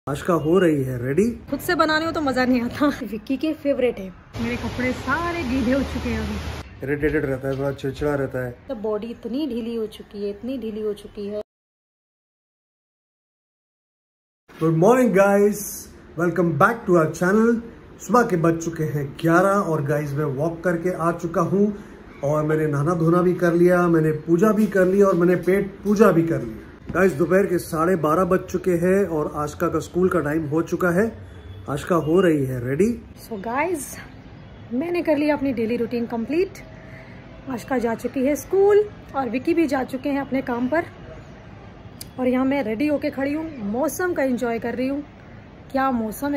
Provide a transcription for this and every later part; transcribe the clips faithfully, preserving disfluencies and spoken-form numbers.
आशका हो रही है रेडी। खुद से बनाने हो तो मजा नहीं आता। विक्की के फेवरेट है। मेरे कपड़े सारे गीले हो चुके हैं अभी। इरिटेटेड रहता है, थोड़ा चिड़चिड़ा रहता है। तो बॉडी इतनी ढीली हो चुकी है, इतनी ढीली हो चुकी है। Good morning guys, welcome back to our channel. सुबह के बज चुके हैं ग्यारह और गाइस मैं वॉक करके आ चुका हूँ और मैंने नहाना धोना भी कर लिया, मैंने पूजा भी कर ली और मैंने पेट पूजा भी कर लिया। गाइस दोपहर के साढ़े बारह बज चुके हैं और आशका का स्कूल का टाइम हो चुका है। आशका हो रही है रेडी। सो गाइस मैंने कर लिया अपनी डेली रूटीन कंप्लीट। आशका जा चुकी है स्कूल और विक्की भी जा चुके हैं अपने काम पर और यहाँ मैं रेडी होके खड़ी हूँ। मौसम का एंजॉय कर रही हूँ। क्या मौसम है,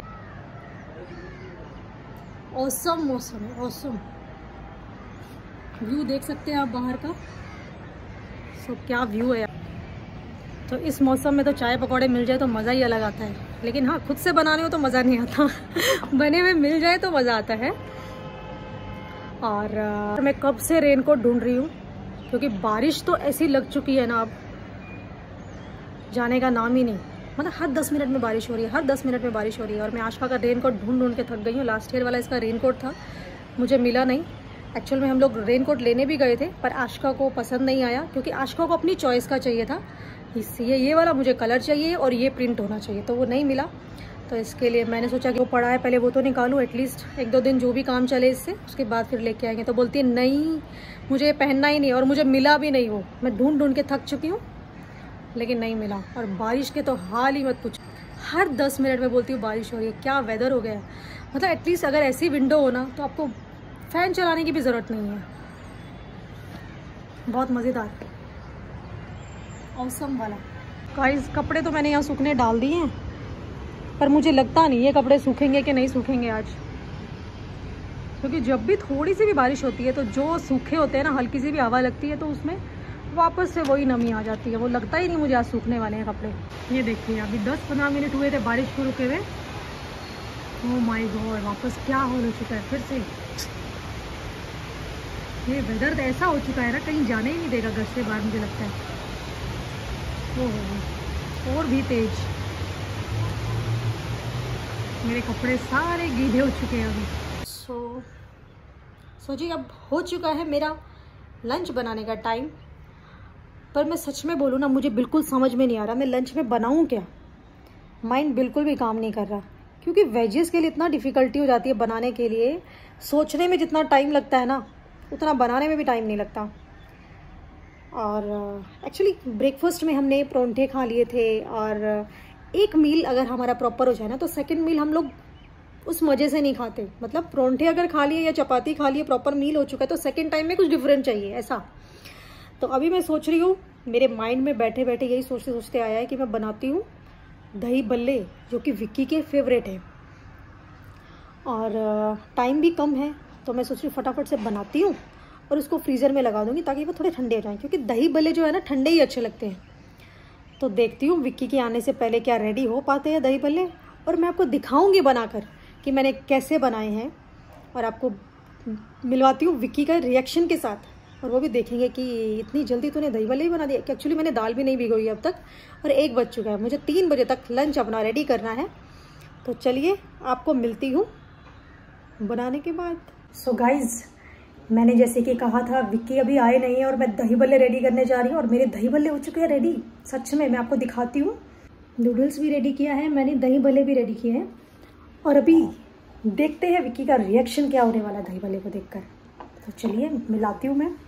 ऑसम मौसम है, ऑसम। व्यू देख सकते हैं आप बाहर का। सो क्या व्यू है। तो इस मौसम में तो चाय पकौड़े मिल जाए तो मज़ा ही अलग आता है, लेकिन हाँ खुद से बनाने हो तो मज़ा नहीं आता। बने हुए मिल जाए तो मज़ा आता है। और आ, मैं कब से रेनकोट ढूंढ रही हूँ क्योंकि बारिश तो ऐसी लग चुकी है ना, अब जाने का नाम ही नहीं। मतलब हर दस मिनट में बारिश हो रही है, हर दस मिनट में बारिश हो रही है। और मैं आशका का रेनकोट ढूंढ ढूंढ के थक गई हूँ। लास्ट ईयर वाला इसका रेनकोट था, मुझे मिला नहीं। एक्चुअल में हम लोग रेनकोट लेने भी गए थे पर आशका को पसंद नहीं आया क्योंकि आशका को अपनी चॉइस का चाहिए था। इसलिए ये वाला मुझे कलर चाहिए और ये प्रिंट होना चाहिए, तो वो नहीं मिला। तो इसके लिए मैंने सोचा कि वो पड़ा है पहले वो तो निकालूं, एटलीस्ट एक दो दिन जो भी काम चले इससे, उसके बाद फिर लेके आएंगे। तो बोलती है नहीं मुझे पहनना ही नहीं, और मुझे मिला भी नहीं। वो मैं ढूंढ ढूंढ के थक चुकी हूँ लेकिन नहीं मिला। और बारिश के तो हाल ही मत पूछो, हर दस मिनट में बोलती हूँ बारिश हो रही है। क्या वेदर हो गया है। मतलब एटलीस्ट अगर ऐसी विंडो हो ना तो आपको फ़ैन चलाने की भी ज़रूरत नहीं है। बहुत मज़ेदार, औसम वाला। गाइस कपड़े तो मैंने यहाँ सूखने डाल दिए हैं पर मुझे लगता नहीं ये कपड़े सूखेंगे कि नहीं सूखेंगे आज, क्योंकि जब भी थोड़ी सी भी बारिश होती है तो जो सूखे होते हैं ना, हल्की सी भी हवा लगती है तो उसमें वापस से वही नमी आ जाती है। वो लगता ही नहीं मुझे आज सूखने वाले हैं कपड़े। ये देखिए अभी दस पंद्रह मिनट हुए थे बारिश को रुके हुए। ओह माय गॉड, वापस क्या हो चुका है फिर से। ये वेदर ऐसा हो चुका है ना, कहीं जाने ही नहीं देगा घर से बाहर, मुझे लगता है। ओह और भी तेज। मेरे कपड़े सारे गीले हो चुके हैं अभी। सो सो जी अब हो चुका है मेरा लंच बनाने का टाइम। पर मैं सच में बोलूँ ना, मुझे बिल्कुल समझ में नहीं आ रहा मैं लंच में बनाऊँ क्या। माइंड बिल्कुल भी काम नहीं कर रहा क्योंकि वेजेस के लिए इतना डिफ़िकल्टी हो जाती है बनाने के लिए। सोचने में जितना टाइम लगता है ना उतना बनाने में भी टाइम नहीं लगता। और एक्चुअली uh, ब्रेकफास्ट में हमने परोंठे खा लिए थे और एक मील अगर हमारा प्रॉपर हो जाए ना तो सेकंड मील हम लोग उस मज़े से नहीं खाते। मतलब परोंठे अगर खा लिए या चपाती खा लिए, प्रॉपर मील हो चुका है, तो सेकंड टाइम में कुछ डिफरेंट चाहिए ऐसा। तो अभी मैं सोच रही हूँ, मेरे माइंड में बैठे बैठे यही सोचते सोचते आया है कि मैं बनाती हूँ दही बल्ले, जो कि विक्की के फेवरेट है और टाइम uh, भी कम है। तो मैं सोच रही हूँ फटाफट से बनाती हूँ और उसको फ्रीज़र में लगा दूंगी ताकि वो थोड़े ठंडे हो जाएं, क्योंकि दही भल्ले जो है ना ठंडे ही अच्छे लगते हैं। तो देखती हूँ विक्की के आने से पहले क्या रेडी हो पाते हैं दही भल्ले, और मैं आपको दिखाऊंगी बनाकर कि मैंने कैसे बनाए हैं और आपको मिलवाती हूँ विक्की का रिएक्शन के साथ। और वो भी देखेंगे कि इतनी जल्दी तूने दही भल्ले ही बना दिया। एक्चुअली मैंने दाल भी नहीं भिगोई अब तक और एक बज चुका है, मुझे तीन बजे तक लंच अपना रेडी करना है। तो चलिए आपको मिलती हूँ बनाने के बाद। सो गाइज मैंने जैसे कि कहा था विक्की अभी आए नहीं है और मैं दही भल्ले रेडी करने जा रही हूँ और मेरे दही भल्ले हो चुके हैं रेडी। सच में मैं आपको दिखाती हूँ। नूडल्स भी रेडी किया है मैंने, दही भल्ले भी रेडी किए हैं और अभी देखते हैं विक्की का रिएक्शन क्या होने वाला है दही भल्ले को देखकर। तो चलिए मिलाती हूँ मैं।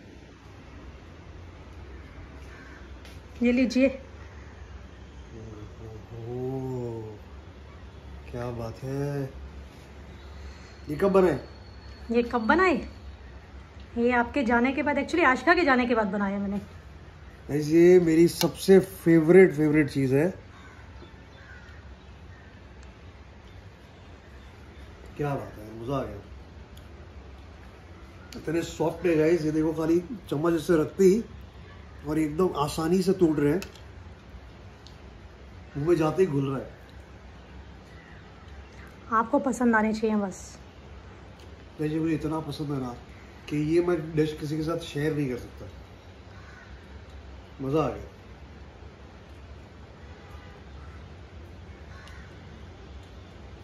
ये लीजिए। क्या बात है। ये कब बनाए? ये कब बनाए? ये आपके जाने के बाद, एक्चुअली आशका के जाने के बाद बनाया मैंने। ये मेरी सबसे फेवरेट फेवरेट चीज है। क्या बात है, मजा आ गया। इतने सॉफ्ट है गाइस, ये देखो खाली चम्मच इससे रखते ही और एकदम आसानी से टूट रहे हैं, मुंह में जाते ही घुल रहा है। आपको पसंद आने चाहिए बस। मुझे मुझे इतना पसंद है ना कि ये मैं डिश किसी के साथ शेयर नहीं कर सकता। मजा आ गया।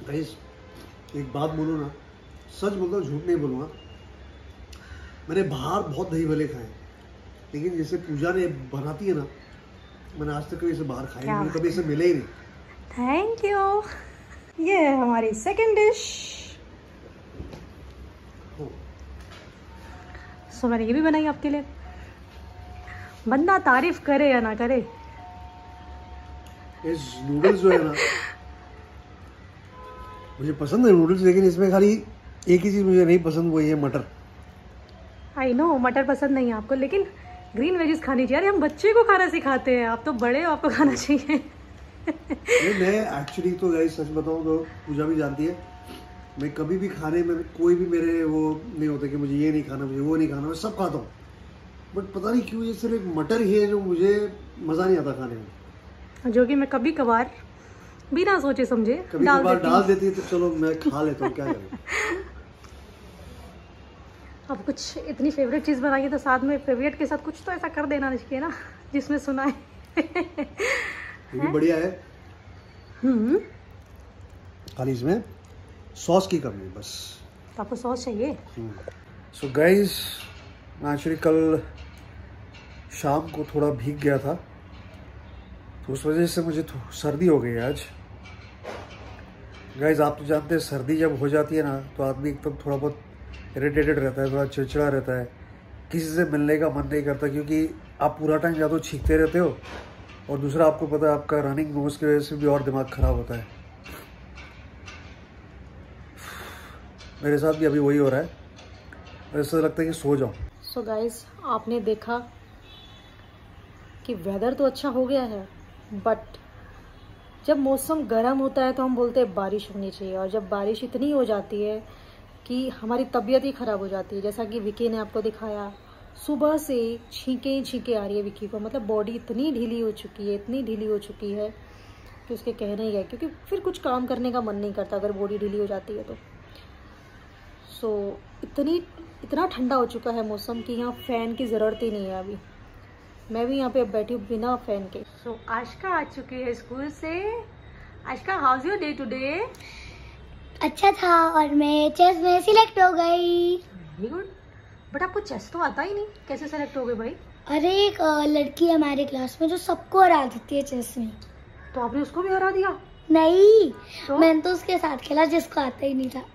गाइस एक बात बोलूँ ना, सच बोलता हूँ, झूठ नहीं बोलूँगा, मैंने बाहर बहुत दही भले खाए, लेकिन जैसे पूजा ने बनाती है ना, मैंने आज तक कभी इसे बाहर खाया नहीं, कभी इसे मिले ही नहीं। Thank you. ये है हमारी सेकंड डिश। सो मैंने ये भी बनाई आपके लिए। बंदा तारीफ करे या ना करे, इस नूडल्स जो है ना, मुझे पसंद है नूडल्स, लेकिन इसमें खाली एक ही चीज मुझे नहीं पसंद, वो ये मटर। आई नो मटर पसंद नहीं है आपको, लेकिन ग्रीन वेजिस खानी चाहिए। अरे हम बच्चे को खाना सिखाते हैं, आप तो बड़े हो, आपको खाना चाहिए। मैं एक्चुअली तो गाइस सच बताऊं तो पूजा भी जानती है, मैं कभी भी खाने में कोई भी मेरे वो नहीं होता कि मुझे ये नहीं खाना, मुझे वो नहीं खाना, मैं सब खाता हूँ, बट पता नहीं क्यों ये सिर्फ एक मटर ही है जो मुझे मज़ा नहीं आता खाने में, जो कि मैं कभी कभार बिना सोचे समझे कभी डाल कभार देती डाल देती है, तो चलो मैं खा लेता हूँ, क्या करूँ। अब कुछ इतनी फेवरेट चीज़ बनाई है तो साथ में फेवरेट के साथ कुछ तो ऐसा कर देना चाहिए ना जिसमें सुना है। ये भी बढ़िया है, हम्म खाली इसमें सॉस की कमी है बस। तो आपको सॉस चाहिए। सो गाइस मैं एक्चुअली कल शाम को थोड़ा भीग गया था, तो उस वजह से मुझे सर्दी हो गई आज। गाइस आप तो जानते हैं सर्दी जब हो जाती है ना, तो आदमी एकदम थोड़ा बहुत इरिटेटेड रहता है, थोड़ा चिड़चिड़ा रहता है, किसी से मिलने का मन नहीं करता, क्योंकि आप पूरा टाइम या तो छींकते रहते हो, और दूसरा आपको पता है आपका रनिंग नोज की वजह से भी और दिमाग खराब होता है। मेरे साथ भी अभी वही हो रहा है, ऐसा लगता है कि सो जाऊं। सो so गाइस आपने देखा कि वेदर तो अच्छा हो गया है, बट जब मौसम गर्म होता है तो हम बोलते हैं बारिश होनी चाहिए, और जब बारिश इतनी हो जाती है कि हमारी तबीयत ही ख़राब हो जाती है। जैसा कि विकी ने आपको दिखाया, सुबह से छींके छींके आ रही है विकी को, मतलब बॉडी इतनी ढीली हो चुकी है, इतनी ढीली हो चुकी है कि उसके कहने ही गए, क्योंकि फिर कुछ काम करने का मन नहीं करता अगर बॉडी ढीली हो जाती है तो। सो so, इतनी इतना ठंडा हो चुका है मौसम कि यहाँ फ़ैन की ज़रूरत ही नहीं है अभी। मैं भी यहाँ पे बैठी हूँ बिना फ़ैन के। सो so, आशिका आ चुकी है स्कूल से। Ashika, how's your day today? अच्छा था, और मैं चेस में सिलेक्ट हो गई। Very good. बट आपको चेस तो आता ही नहीं, कैसे सेलेक्ट हो गए भाई? अरे एक लड़की है हमारे क्लास में जो सबको हरा देती है चेस में। तो आपने उसको भी हरा दिया? नहीं तो? मैंने तो उसके साथ खेला जिसको आता ही नहीं था।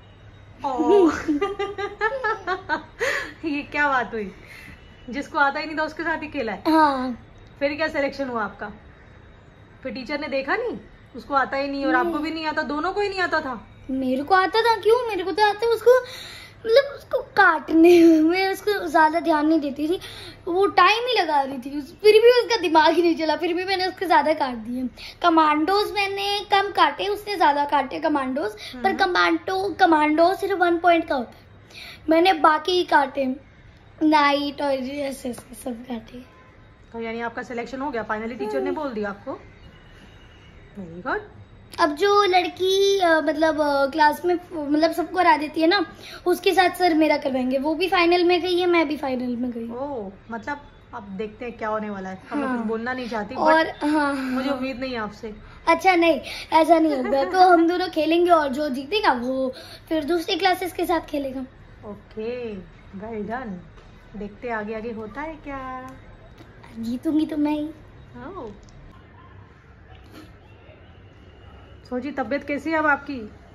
ये क्या बात हुई, जिसको आता ही नहीं था उसके साथ ही खेला है? हाँ। फिर क्या सिलेक्शन हुआ आपका? फिर टीचर ने देखा नहीं उसको आता ही नहीं और नहीं। आपको भी नहीं आता, दोनों को ही नहीं आता था? मेरे को आता था। क्यों? मेरे को तो आता है। उसको मतलब उसको काटने में उसको ज्यादा ध्यान नहीं देती थी, वो टाइम ही लगा रही थी, फिर भी उसका दिमाग ही नहीं चला, फिर भी मैंने उसके ज्यादा काट दिए। कमांडोज मैंने कम काटे, उसने ज्यादा काटे कमांडोज, पर कमांडो कमांडो सिर्फ वन पॉइंट का होता है, मैंने बाकी काटे, नाइट और ऐसे सब काटे। तो यानी आपका सिलेक्शन हो गया फाइनली, टीचर ने बोल दिया आपको? Very good. अब जो लड़की आ, मतलब आ, क्लास में मतलब सबको हरा देती है ना, उसके साथ सर मेरा करवाएंगे। वो भी फाइनल में गई है, मैं भी फाइनल में गई। ओह, मतलब अब देखते हैं क्या होने वाला है। अब मैं हाँ। कुछ बोलना नहीं चाहती, और हाँ, मुझे उम्मीद नहीं है आपसे। अच्छा नहीं, ऐसा नहीं होगा। तो हम दोनों खेलेंगे और जो जीतेगा वो फिर दूसरी क्लासेस के साथ खेलेगा। Okay, well done. देखते आगे आगे होता है क्या। जीतूंगी तो मैं ही। ओह, सोची तबीयत कैसी है अब आपकी?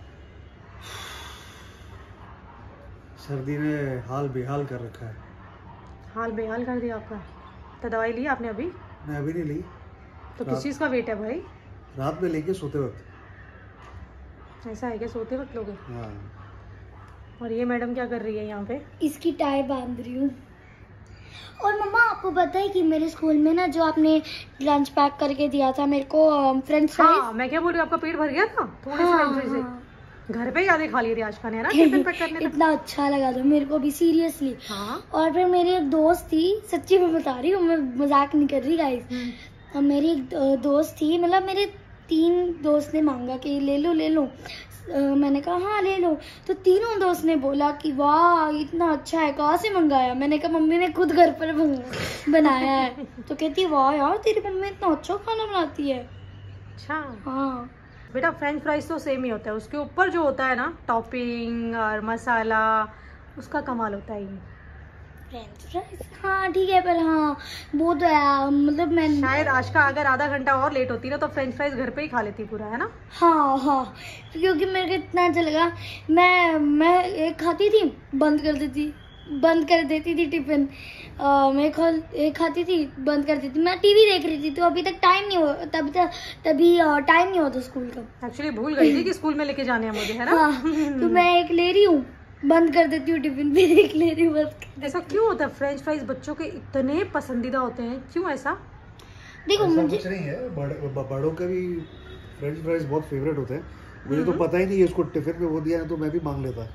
सर्दी ने हाल बेहाल कर रखा है। हाल बेहाल कर दिया आपका? तो दवाई ली आपने अभी? मैं अभी नहीं ली। तो किस चीज़ का वेट है भाई? रात में लेके सोते वक्त। ऐसा है क्या, सोते वक्त लोगे? हाँ। और ये मैडम क्या कर रही है यहाँ पे? इसकी टाई बांध रही हूँ। और मम्मा आपको पता है कि मेरे स्कूल में ना जो आपने लंच पैक करके दिया था मेरे को, फ्रेंच फ्राइज। हाँ, मैं क्या बोल रही हूँ, आपका पेट भर गया था थोड़े से हाँ, फ्रेंच फ्राइज से? हाँ। घर पे यादें खा ली थी आज का ना टिफिन पैक करने तक। इतना अच्छा लगा था मेरे को भी, सीरियसली। हाँ। और फिर मेरी एक दोस्त थी, सच्ची मैं बता रही हूँ, मैं मजाक नहीं कर रही गाइस। मेरी एक दोस्त थी, मतलब मेरे तीन दोस्त ने मांगा कि ले लो ले लो, आ, मैंने कहा हाँ ले लो। तो तीनों दोस्त ने बोला कि वाह इतना अच्छा है, कहाँ से मंगाया? मैंने कहा मम्मी ने खुद घर पर बनाया है। तो कहती वाह यार तेरी मम्मी इतना अच्छा खाना बनाती है। अच्छा। हाँ। बेटा फ्रेंच फ्राइज तो सेम ही होता है, उसके ऊपर जो होता है ना टॉपिंग और मसाला, उसका कमाल होता है ये फ्रेंच फ्राइज। हाँ ठीक है, पर हाँ वो तो है, मतलब मैं शायद आज का अगर आधा घंटा और लेट होती ना तो फ्रेंच फ्राइज घर पे ही खा लेती पूरा, है ना। हाँ हाँ, क्योंकि मेरे को इतना अच्छा लगा, मैं मैं एक खाती थी बंद कर देती बंद कर देती थी टिफिन, मैं खल एक खाती थी बंद कर देती, मैं टीवी देख रही थी तो अभी तक टाइम नहीं हो तभी तक तभी टाइम नहीं होता स्कूल का। एक्चुअली भूल गई थी कि स्कूल में लेके जाने हैं मुझे, है ना। हाँ, तो मैं एक ले रही हूँ, बंद कर देती हूँ टिफिन, फिर एक ले रही हूँ, बस। ऐसा क्यों होता है? फ्रेंच फ्राइज बच्चों के इतने पसंदीदा होते हैं, क्यों ऐसा? देखो ऐसा मुझे कुछ नहीं है, बड़, बड़ों के भी फ्रेंच फ्राइज बहुत फेवरेट होते हैं। मुझे तो पता ही नहीं है, उसको टिफिन में वो दिया है तो मैं भी मांग लेता।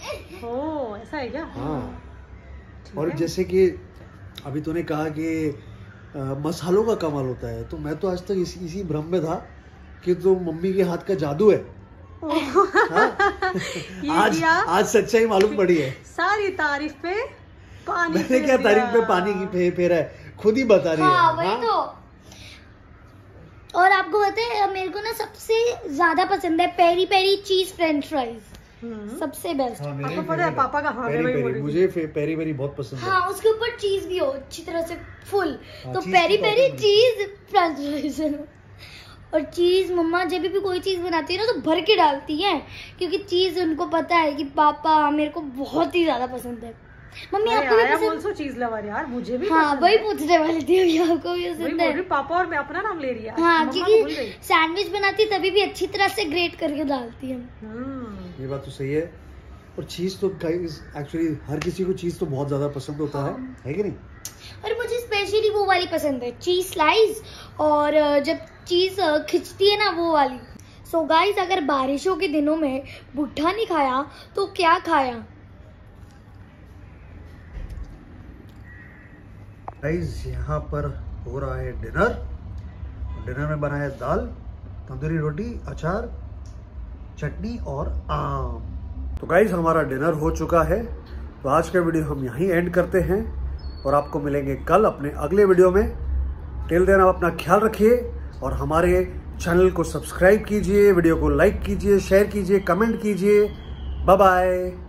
ओह ऐसा है क्या? हाँ, और जैसे कि अभी तूने कहा कि आ, मसालों का कमाल होता है, तो मैं तो आज तक इस, इसी भ्रम में था कि तो मम्मी के हाथ का जादू है। हाँ? आज आज सच्चाई मालूम पड़ी है। सारी तारीफ पे पानी मैंने क्या तारीफ पे पानी की फे, फेरा है, खुद ही बता रही हाँ, है। वही हाँ? तो और आपको पता है मेरे को ना सबसे ज्यादा पसंद है peri peri cheese French fries, सबसे बेस्ट। हाँ, आपको पता है पापा का हाँ, पेरी मैं वही बोल पेरी रही मुझे फे- पेरी पेरी बहुत पसंद है। हाँ, उसके ऊपर चीज भी हो अच्छी तरह से फुल, हाँ, तो चीज़ पेरी की पेरी बात चीज फ्रेंच फ्राइज। और चीज मम्मा जब भी कोई चीज बनाती है ना तो भर के डालती है, क्योंकि चीज उनको पता है कि पापा मेरे को बहुत ही ज्यादा पसंद है। मम्मी आपको भी पसंद? ऑल्सो चीज लवर यार, मुझे भी हाँ पसंद वही है। पूछने वाली थी अभी, आपको भी वही पसंद बोल है? रही हूँ, पापा और मैं अपना नाम ले रही है। हाँ, मम्मा तो भूल क्योंकि गई। सैंडविच बनाती है तभी भी अच्छी तरह से ग्रेट करके डालती है। हम्म, ये बात तो सही है। और चीज तो एक्चुअली हर किसी को चीज तो बहुत ज्यादा पसंद होता है, है कि नहीं? और मुझे स्पेशली वो वाली पसंद है, चीज स्लाइस, और अ, जब चीज अ, खिंचती है ना वो वाली। सो so गाइस, अगर बारिशों के दिनों में भुट्टा नहीं खाया तो क्या खाया? गाइस यहाँ पर हो रहा है डिनर। डिनर में बना है दाल, तंदूरी रोटी, अचार, चटनी और आम। तो गाइस हमारा डिनर हो चुका है, तो आज का वीडियो हम यहीं एंड करते हैं और आपको मिलेंगे कल अपने अगले वीडियो में। टिल देन आप अपना ख्याल रखिए और हमारे चैनल को सब्सक्राइब कीजिए, वीडियो को लाइक कीजिए, शेयर कीजिए, कमेंट कीजिए। Bye bye.